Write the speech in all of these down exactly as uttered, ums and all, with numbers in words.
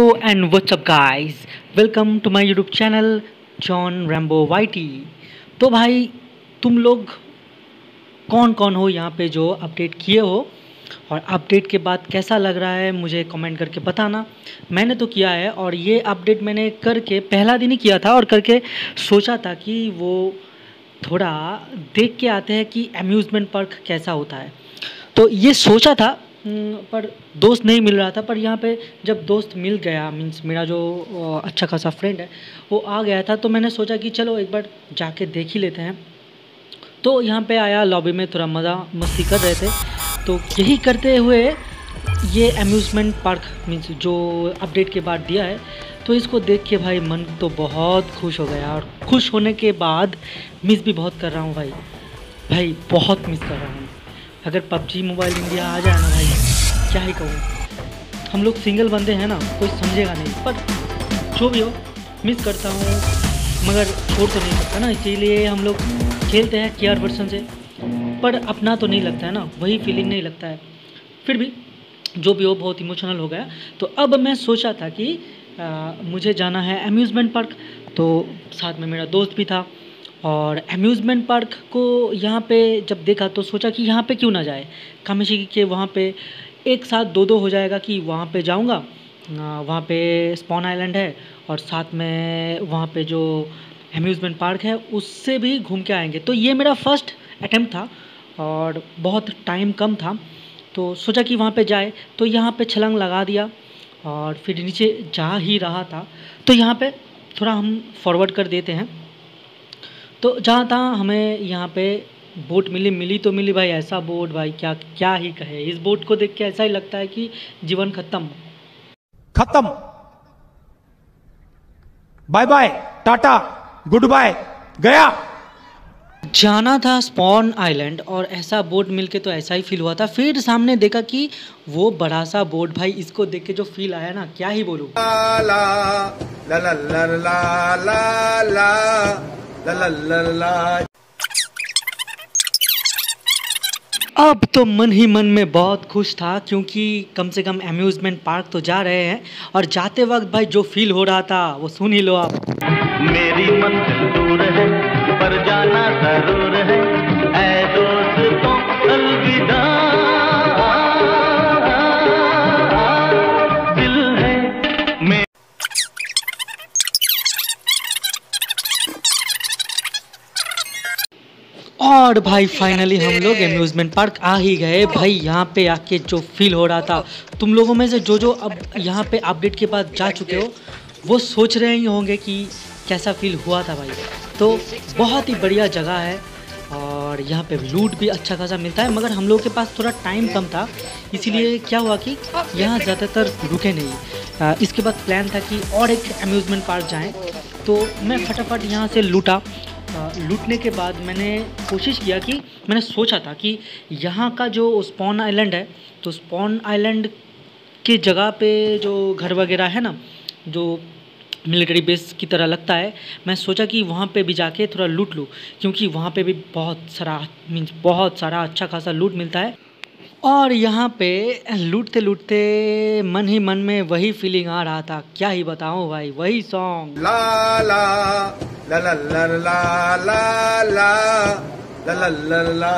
and what's up guys, welcome to my YouTube channel John Rambo YT. तो भाई तुम लोग कौन कौन हो यहाँ पे जो अपडेट किए हो और अपडेट के बाद कैसा लग रहा है मुझे कमेंट करके बताना। मैंने तो किया है और ये अपडेट मैंने करके पहला दिन ही किया था और करके सोचा था कि वो थोड़ा देख के आते हैं कि अम्यूज़मेंट पार्क कैसा होता है। तो ये सोचा था पर दोस्त नहीं मिल रहा था, पर यहाँ पे जब दोस्त मिल गया मीन्स मेरा जो अच्छा खासा फ्रेंड है वो आ गया था, तो मैंने सोचा कि चलो एक बार जाके देख ही लेते हैं। तो यहाँ पे आया, लॉबी में थोड़ा मज़ा मस्ती कर रहे थे, तो यही करते हुए ये अम्यूज़मेंट पार्क मीन्स जो अपडेट के बाद दिया है, तो इसको देख के भाई मन तो बहुत खुश हो गया। और खुश होने के बाद मिस भी बहुत कर रहा हूँ भाई भाई बहुत मिस कर रहा हूँ। अगर पबजी मोबाइल इंडिया आ जाए ना भाई, क्या ही कहूँ। हम लोग सिंगल बंदे हैं ना, कोई समझेगा नहीं, पर जो भी हो मिस करता हूँ, मगर छोड़ तो नहीं सकता ना, इसीलिए हम लोग खेलते हैं केयर वर्सन से। पर अपना तो नहीं लगता है ना, वही फीलिंग नहीं लगता है। फिर भी जो भी हो बहुत इमोशनल हो गया। तो अब मैं सोचा था कि आ, मुझे जाना है अम्यूज़मेंट पार्क, तो साथ में मेरा दोस्त भी था। और अम्यूज़मेंट पार्क को यहाँ पे जब देखा तो सोचा कि यहाँ पे क्यों ना जाए, कामेशी के वहाँ पे एक साथ दो दो हो जाएगा कि वहाँ पे जाऊँगा, वहाँ पे स्पॉन आइलैंड है और साथ में वहाँ पे जो अम्यूज़मेंट पार्क है उससे भी घूम के आएंगे। तो ये मेरा फर्स्ट अटैम्प्ट था और बहुत टाइम कम था, तो सोचा कि वहाँ पे जाए। तो यहाँ पे छलांग लगा दिया और फिर नीचे जा ही रहा था, तो यहाँ पे थोड़ा हम फॉरवर्ड कर देते हैं। तो जहाँ तहाँ हमें यहाँ पे बोट मिली मिली तो मिली भाई, ऐसा बोट भाई क्या क्या ही कहे। इस बोट को देख के ऐसा ही लगता है कि जीवन खत्म खत्म, bye bye, tata, good bye, गया। जाना था स्पॉन आइलैंड और ऐसा बोट मिलके तो ऐसा ही फील हुआ था। फिर सामने देखा कि वो बड़ा सा बोट, भाई इसको देख के जो फील आया ना, क्या ही बोलूं। ला ला ला ला ला ला ला ला ला ला। अब तो मन ही मन में बहुत खुश था, क्योंकि कम से कम अम्यूज़मेंट पार्क तो जा रहे हैं। और जाते वक्त भाई जो फील हो रहा था वो सुन ही लो आप। मेरी मंजिल दूर है पर जाना जरूर है, ऐ दोस्तों अलविदा। दिल है मैं और भाई फाइनली हम लोग अम्यूज़मेंट पार्क आ ही गए। भाई यहाँ पे आके जो फील हो रहा था, तुम लोगों में से जो जो अब यहाँ पे अपडेट के बाद जा चुके हो वो सोच रहे ही होंगे कि कैसा फील हुआ था भाई। तो बहुत ही बढ़िया जगह है और यहाँ पे लूट भी अच्छा खासा मिलता है, मगर हम लोग के पास थोड़ा टाइम कम था, इसीलिए क्या हुआ कि यहाँ ज़्यादातर रुके नहीं। आ, इसके बाद प्लान था कि और एक अम्यूज़मेंट पार्क जाएं, तो मैं फटाफट यहाँ से लूटा। लूटने के बाद मैंने कोशिश किया कि मैंने सोचा था कि यहाँ का जो स्पॉन आइलैंड है, तो स्पॉन आइलैंड के जगह पे जो घर वगैरह है ना, जो मिलिट्री बेस की तरह लगता है, मैं सोचा कि वहाँ पे भी जाके थोड़ा लूट लूँ, क्योंकि वहाँ पे भी बहुत सारा मीन्स बहुत सारा अच्छा खासा लूट मिलता है। और यहाँ पे लूटते लूटते मन ही मन में वही फीलिंग आ रहा था, क्या ही बताऊँ भाई, वही सॉन्ग ला ला ला ला ला ला ला ला ला ला ला।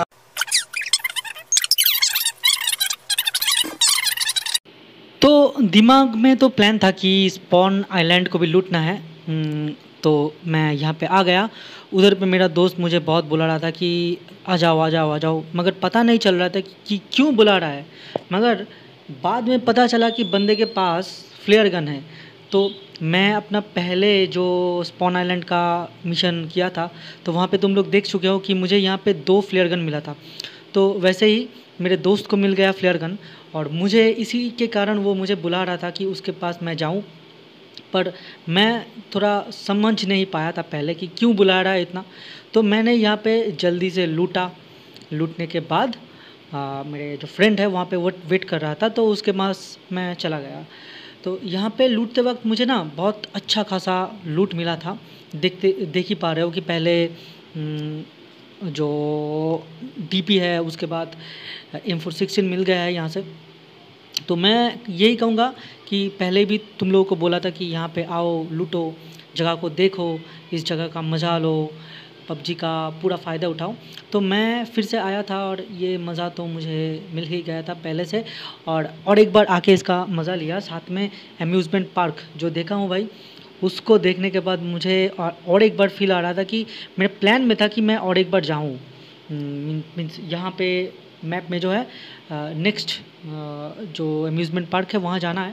तो दिमाग में तो प्लान था कि स्पॉन आइलैंड को भी लूटना है। तो मैं यहाँ पे आ गया। उधर पे मेरा दोस्त मुझे बहुत बुला रहा था कि आ जाओ आ जाओ आ जाओ, मगर पता नहीं चल रहा था कि क्यों बुला रहा है। मगर बाद में पता चला कि बंदे के पास फ्लेयर गन है। तो मैं अपना पहले जो स्पॉन आइलैंड का मिशन किया था, तो वहाँ पे तुम लोग देख चुके हो कि मुझे यहाँ पे दो फ्लेयर गन मिला था। तो वैसे ही मेरे दोस्त को मिल गया फ्लेयर गन, और मुझे इसी के कारण वो मुझे बुला रहा था कि उसके पास मैं जाऊं। पर मैं थोड़ा समझ नहीं पाया था पहले कि क्यों बुला रहा है इतना। तो मैंने यहाँ पे जल्दी से लूटा। लूटने के बाद आ, मेरे जो फ्रेंड है वहाँ पे वो वेट कर रहा था, तो उसके पास मैं चला गया। तो यहाँ पे लूटते वक्त मुझे ना बहुत अच्छा खासा लूट मिला था। देखते देख ही पा रहे हो कि पहले जो डीपी है, उसके बाद एम फोर सिक्सटीन मिल गया है यहाँ से। तो मैं यही कहूँगा कि पहले भी तुम लोगों को बोला था कि यहाँ पे आओ, लूटो, जगह को देखो, इस जगह का मज़ा लो, पबजी का पूरा फ़ायदा उठाओ। तो मैं फिर से आया था और ये मज़ा तो मुझे मिल ही गया था पहले से, और और एक बार आके इसका मज़ा लिया। साथ में अम्यूज़मेंट पार्क जो देखा हूँ भाई, उसको देखने के बाद मुझे और और एक बार फ़ील आ रहा था कि मेरे प्लान में था कि मैं और एक बार जाऊँ। मीन्स यहाँ पे मैप में जो है नेक्स्ट जो अम्यूज़मेंट पार्क है वहाँ जाना है।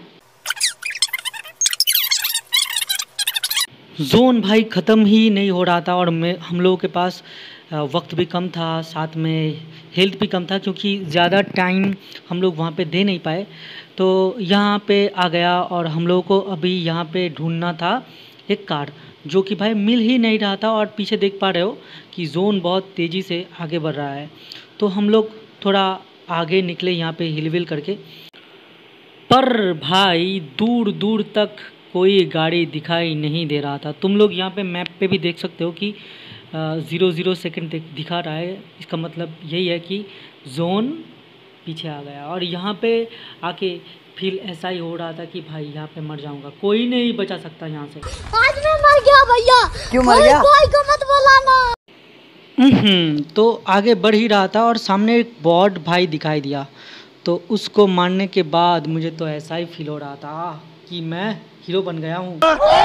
ज़ोन भाई ख़त्म ही नहीं हो रहा था और मैं हम लोगों के पास अ, वक्त भी कम था, साथ में हेल्थ भी कम था, क्योंकि ज़्यादा टाइम हम लोग वहाँ पे दे नहीं पाए। तो यहाँ पे आ गया और हम लोगों को अभी यहाँ पे ढूंढना था एक कार, जो कि भाई मिल ही नहीं रहा था। और पीछे देख पा रहे हो कि ज़ोन बहुत तेज़ी से आगे बढ़ रहा है। तो हम लोग थोड़ा आगे निकले यहाँ पे हिल-विल करके, पर भाई दूर दूर तक कोई गाड़ी दिखाई नहीं दे रहा था। तुम लोग यहाँ पे मैप पे भी देख सकते हो कि ज़ीरो ज़ीरो सेकंड दिखा रहा है। इसका मतलब यही है कि जोन पीछे आ गया। और यहाँ पे आके फील ऐसा ही हो रहा था कि भाई यहाँ पे मर जाऊँगा, कोई नहीं बचा सकता यहाँ से। आज मैं मर गया भैया। क्यों मर गया? कोई को मत बुलाना। हम्म तो आगे बढ़ ही रहा था और सामने एक बॉट भाई दिखाई दिया। तो उसको मारने के बाद मुझे तो ऐसा ही फील हो रहा था कि मैं हीरो बन गया हूँ।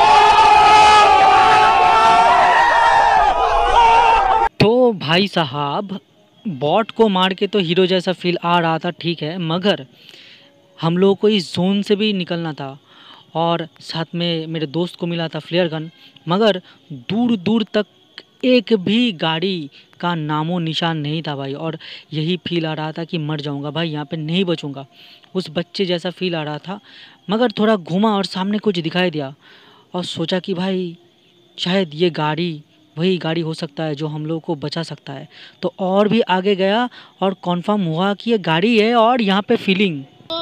तो भाई साहब, बॉट को मार के तो हीरो जैसा फील आ रहा था, ठीक है, मगर हम लोगों को इस जोन से भी निकलना था। और साथ में मेरे दोस्त को मिला था फ्लेयर गन, मगर दूर दूर तक एक भी गाड़ी का नामो निशान नहीं था भाई। और यही फील आ रहा था कि मर जाऊंगा भाई, यहाँ पे नहीं बचूंगा। उस बच्चे जैसा फील आ रहा था। मगर थोड़ा घूमा और सामने कुछ दिखाई दिया और सोचा कि भाई शायद ये गाड़ी वही गाड़ी हो सकता है जो हम लोगों को बचा सकता है। तो और भी आगे गया और कंफर्म हुआ कि ये गाड़ी है। और यहाँ पे फीलिंग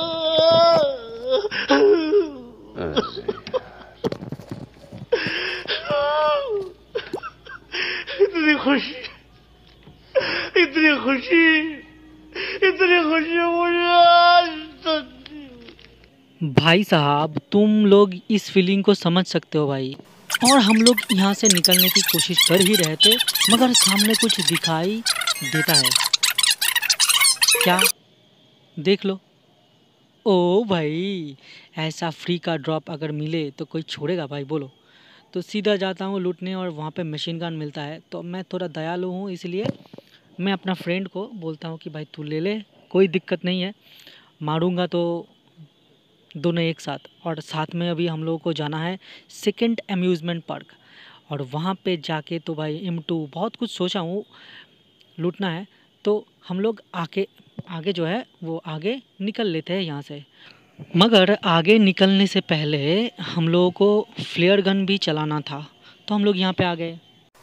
इतनी खुशी, इतनी खुशी, इतनी खुशी मुझे आज तक। भाई साहब, तुम लोग इस फीलिंग को समझ सकते हो भाई। और हम लोग यहाँ से निकलने की कोशिश कर ही रहे थे, मगर सामने कुछ दिखाई देता है। क्या? देख लो। ओ भाई, ऐसा फ्री का ड्रॉप अगर मिले तो कोई छोड़ेगा भाई, बोलो। तो सीधा जाता हूँ लूटने और वहाँ पे मशीन गन मिलता है। तो मैं थोड़ा दयालु हूँ, इसलिए मैं अपना फ्रेंड को बोलता हूँ कि भाई तू ले ले, कोई दिक्कत नहीं है, मारूंगा तो दोनों एक साथ। और साथ में अभी हम लोगों को जाना है सेकंड अम्यूज़मेंट पार्क, और वहाँ पे जाके तो भाई एम टू बहुत कुछ सोचा हूँ लूटना है। तो हम लोग आके आगे जो है वो आगे निकल लेते हैं यहाँ से। मगर आगे निकलने से पहले हम लोगों को फ्लेयर गन भी चलाना था। तो हम लोग यहाँ पे आ गए।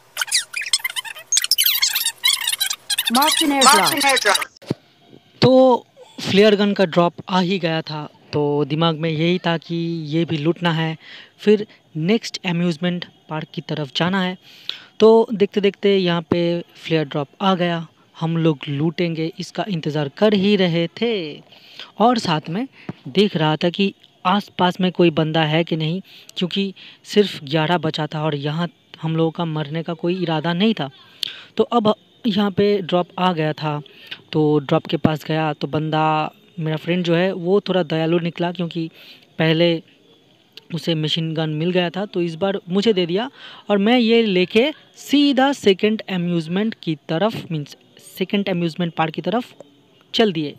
तो फ्लेयर गन का ड्रॉप आ ही गया था। तो दिमाग में यही था कि ये भी लूटना है, फिर नेक्स्ट अम्यूज़मेंट पार्क की तरफ जाना है। तो देखते देखते यहाँ पे फ्लेयर ड्रॉप आ गया। हम लोग लूटेंगे इसका इंतज़ार कर ही रहे थे, और साथ में देख रहा था कि आसपास में कोई बंदा है कि नहीं, क्योंकि सिर्फ ग्यारह बचा था और यहाँ हम लोगों का मरने का कोई इरादा नहीं था। तो अब यहाँ पे ड्रॉप आ गया था। तो ड्रॉप के पास गया तो बंदा, मेरा फ्रेंड जो है वो थोड़ा दयालु निकला, क्योंकि पहले उसे मशीन गन मिल गया था, तो इस बार मुझे दे दिया। और मैं ये लेके सीधा सेकंड अम्यूज़मेंट की तरफ, मीन्स सेकंड अम्यूज़मेंट पार्क की तरफ चल दिए।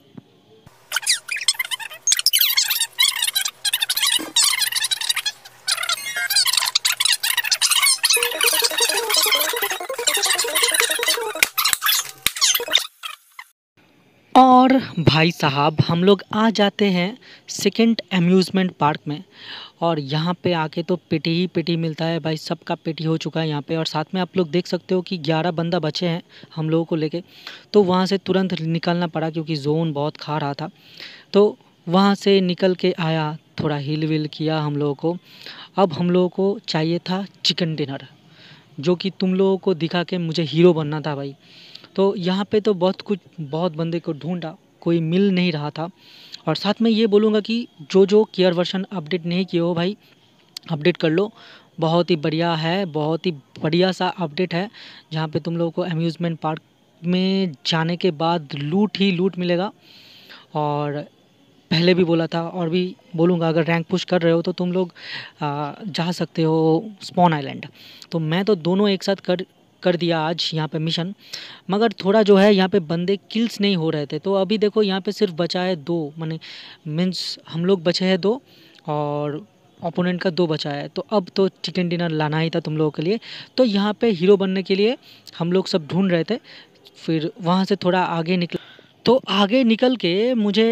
और भाई साहब, हम लोग आ जाते हैं सेकंड अम्यूज़मेंट पार्क में, और यहाँ पे आके तो पेटी ही पेटी मिलता है भाई, सबका पेटी हो चुका है यहाँ पे। और साथ में आप लोग देख सकते हो कि ग्यारह बंदा बचे हैं हम लोगों को लेके। तो वहाँ से तुरंत निकलना पड़ा क्योंकि जोन बहुत खा रहा था। तो वहाँ से निकल के आया, थोड़ा हिल विल किया हम लोगों को। अब हम लोगों को चाहिए था चिकन डिनर, जो कि तुम लोगों को दिखा के मुझे हीरो बनना था भाई। तो यहाँ पे तो बहुत कुछ बहुत बंदे को ढूंढा, कोई मिल नहीं रहा था। और साथ में ये बोलूँगा कि जो जो केयर वर्शन अपडेट नहीं किए हो भाई, अपडेट कर लो। बहुत ही बढ़िया है, बहुत ही बढ़िया सा अपडेट है, जहाँ पे तुम लोगों को अम्यूज़मेंट पार्क में जाने के बाद लूट ही लूट मिलेगा। और पहले भी बोला था और भी बोलूँगा, अगर रैंक पुश कर रहे हो तो तुम लोग आ, जा सकते हो स्पॉन आइलैंड। तो मैं तो दोनों एक साथ कर कर दिया आज यहाँ पे मिशन, मगर थोड़ा जो है यहाँ पे बंदे किल्स नहीं हो रहे थे। तो अभी देखो यहाँ पे सिर्फ बचा है दो, माने मीन्स हम लोग बचे हैं दो और ओपोनेंट का दो बचा है। तो अब तो चिकन डिनर लाना ही था तुम लोगों के लिए। तो यहाँ पे हीरो बनने के लिए हम लोग सब ढूंढ रहे थे, फिर वहाँ से थोड़ा आगे निकल तो आगे निकल के मुझे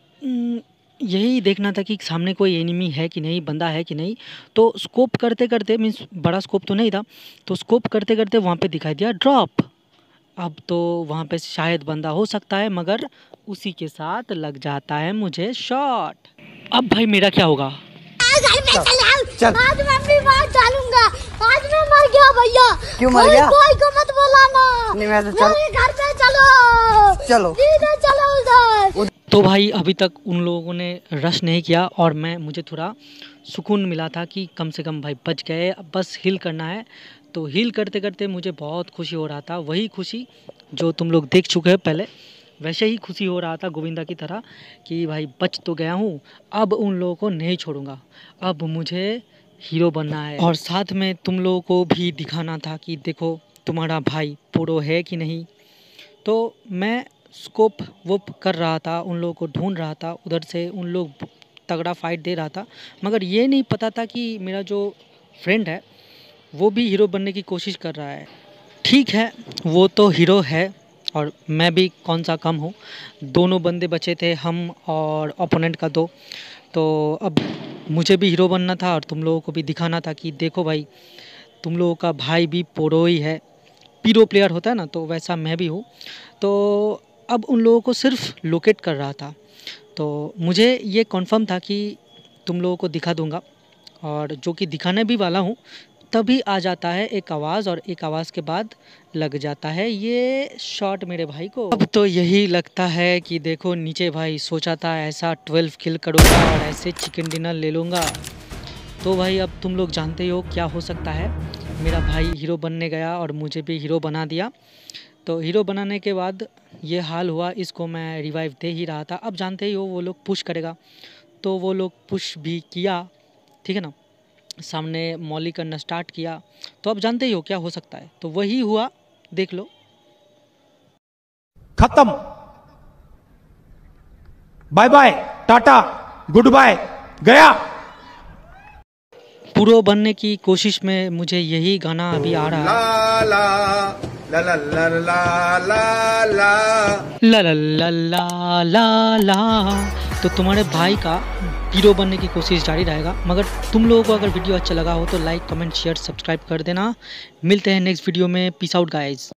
न, यही देखना था कि सामने कोई एनिमी है कि नहीं, बंदा है कि नहीं। तो स्कोप करते करते, मीन्स बड़ा स्कोप तो नहीं था, तो स्कोप करते करते वहाँ पे दिखाई दिया ड्रॉप। अब तो वहाँ पे शायद बंदा हो सकता है, मगर उसी के साथ लग जाता है मुझे शॉट। अब भाई मेरा क्या होगा? घर में चल आओ। चल। आज मैं अपनी बात डालूंगा। आज मैं मर गया भैया। क्यों मर कोई- गया? कोई को मत बुलाना। नहीं, मैं तो चल- मेरे घर पे चलो। चलो। सीधे चलो उधर। तो भाई अभी तक उन लोगों ने रश नहीं किया और मैं मुझे थोड़ा सुकून मिला था कि कम से कम भाई बच गए, अब बस हील करना है। तो हील करते करते मुझे बहुत खुशी हो रहा था, वही खुशी जो तुम लोग देख चुके हैं पहले, वैसे ही खुशी हो रहा था गोविंदा की तरह कि भाई बच तो गया हूँ, अब उन लोगों को नहीं छोड़ूंगा, अब मुझे हीरो बनना है। और साथ में तुम लोगों को भी दिखाना था कि देखो तुम्हारा भाई प्रो है कि नहीं। तो मैं स्कोप वोप कर रहा था, उन लोगों को ढूंढ रहा था, उधर से उन लोग तगड़ा फाइट दे रहा था, मगर ये नहीं पता था कि मेरा जो फ्रेंड है वो भी हीरो बनने की कोशिश कर रहा है। ठीक है, वो तो हीरो है और मैं भी कौन सा कम हूँ। दोनों बंदे बचे थे, हम और ओपोनेंट का दो। तो अब मुझे भी हीरो बनना था और तुम लोगों को भी दिखाना था कि देखो भाई तुम लोगों का भाई भी प्रो ही है, पीरो प्लेयर होता है ना, तो वैसा मैं भी हूँ। तो अब उन लोगों को सिर्फ लोकेट कर रहा था। तो मुझे ये कन्फर्म था कि तुम लोगों को दिखा दूंगा, और जो कि दिखाने भी वाला हूँ। तभी आ जाता है एक आवाज़, और एक आवाज़ के बाद लग जाता है ये शॉट मेरे भाई को। अब तो यही लगता है कि देखो नीचे भाई सोचा था ऐसा ट्वेल्व किल करूँगा और ऐसे चिकन डिनर ले लूँगा। तो भाई अब तुम लोग जानते हो क्या हो सकता है। मेरा भाई हीरो बनने गया और मुझे भी हीरो बना दिया। तो हीरो बनाने के बाद ये हाल हुआ, इसको मैं रिवाइव दे ही रहा था। अब जानते ही हो वो लोग पुश करेगा, तो वो लोग पुश भी किया, ठीक है ना, सामने मॉली करना स्टार्ट किया। तो अब जानते ही हो क्या हो सकता है, तो वही हुआ, देख लो। खत्म, bye bye, tata, good bye, गया। प्रो बनने की कोशिश में मुझे यही गाना अभी आ रहा है, ला ला ला ला ला ला ला ला ला ला ला ला ला। तो तुम्हारे भाई का हीरो बनने की कोशिश जारी रहेगा। मगर तुम लोगों को अगर वीडियो अच्छा लगा हो तो लाइक कमेंट शेयर सब्सक्राइब कर देना। मिलते हैं नेक्स्ट वीडियो में। Peace out guys.